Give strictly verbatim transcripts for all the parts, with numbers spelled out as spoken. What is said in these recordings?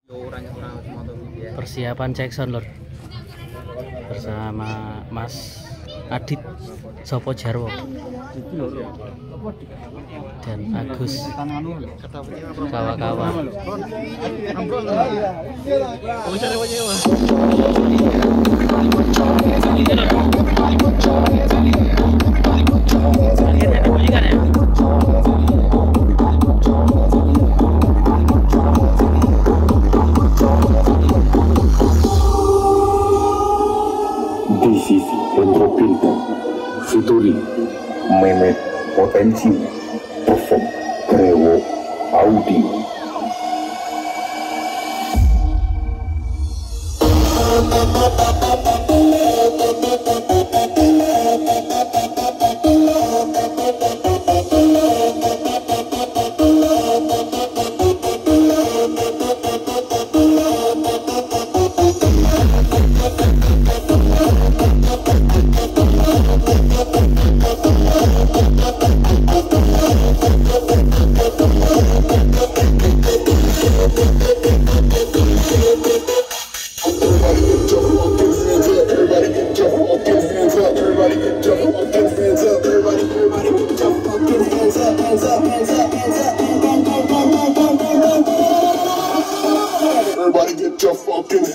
Persiapan cek sound lor bersama Mas Adit Sopo Jarwo dan Agus kawan-kawan. This is Endropinta Futuri Memet Potensi Perform Krewo Audio. Everybody get your fucking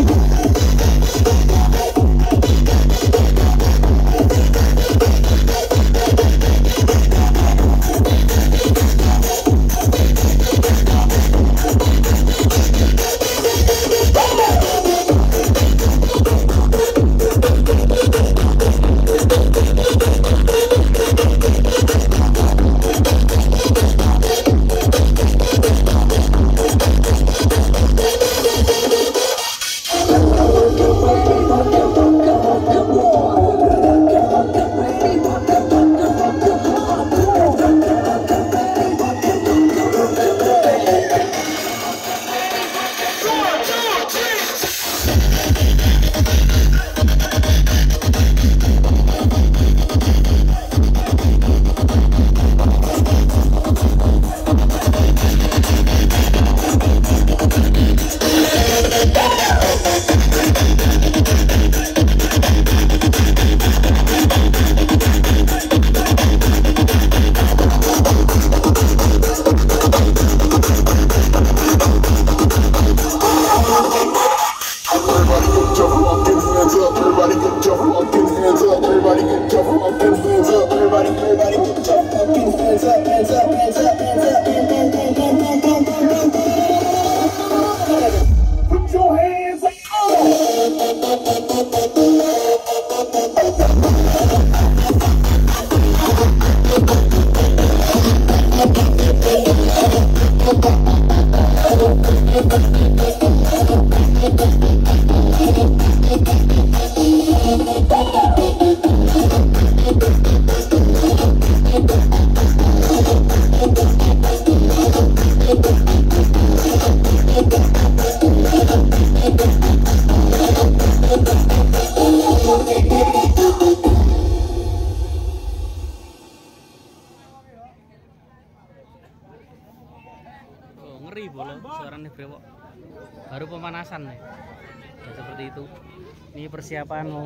ngeri bola suaranya brewok. Baru pemanasan nih. Ya, seperti itu. Ini persiapan mau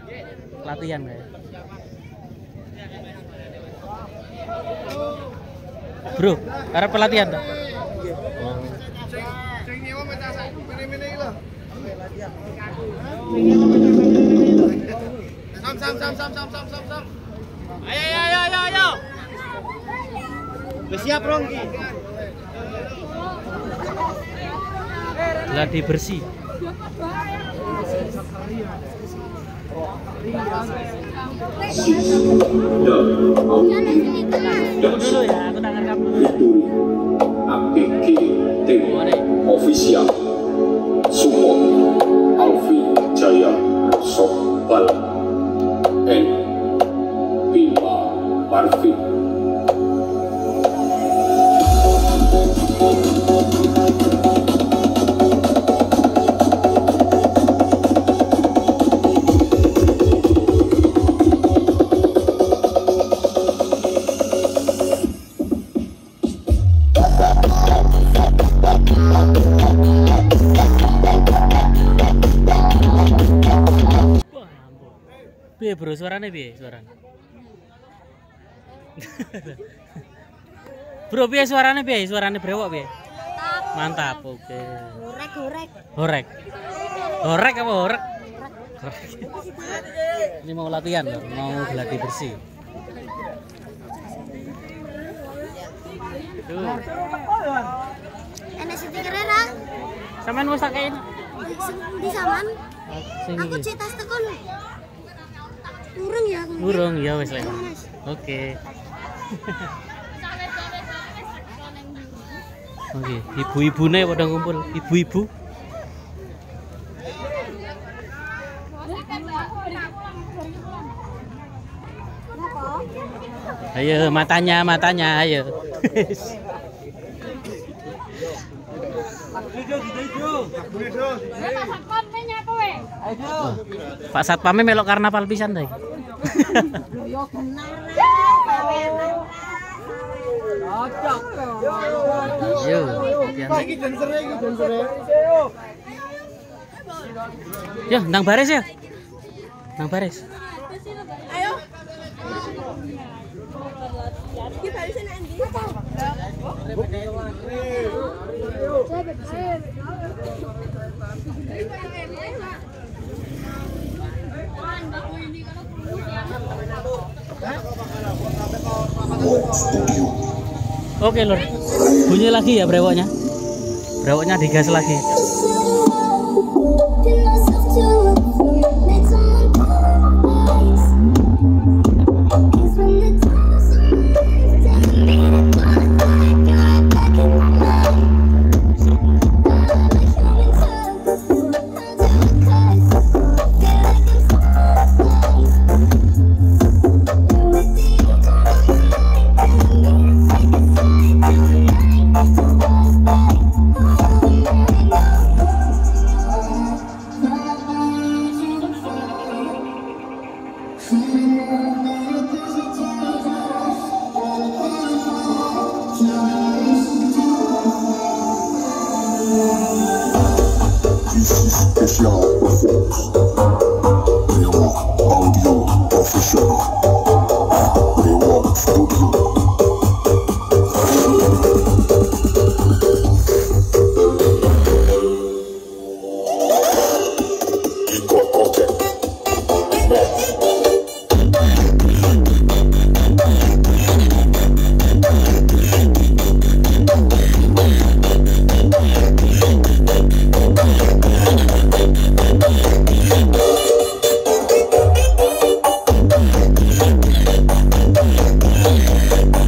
latihan ya. Bro, karena pelatihan dah. Sam sam sam sam sam sam sam sam. Ayo ayo ayo ayo ayo. Siap Rongki. Gladi bersih. Dulu ya, aku tangan kamu. A P G Tim Official Support Alfi Jaya Sobal N Bima Marvin. Bye. piye bro, suarane piye suarane? Bro, piye suarane piye? Suarane brewok piye? Mantap, oke. Okay. Horek, horek. Horek. Horek apa horek? Ini mau latihan loh, mau gladi bersih. Tuh. Enak stikernya ra? Sampean wis tak kain. Di saman. Sing Aku iki. cetas tekon. Urung ya. Burung ya wis lek. Oke. Oke, ibu-ibune pada ngumpul, ibu-ibu. Ayo matanya, matanya, ayo. Oh, Pak Satpamnya melok karnaval pisan deh. Yo, yo, nang baris ya, nang baris. Ayo. Ki barisan endi? Oke lor, bunyi lagi ya brewoknya, brewoknya digas lagi. Special performance. Rewalk Audio Official. Rewalk Studio. Equal content. Next.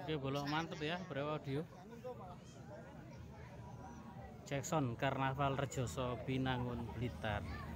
Oke, bolong mantep ya, Brewo Audio. Jackson Karnaval Rejoso Binangun Blitar.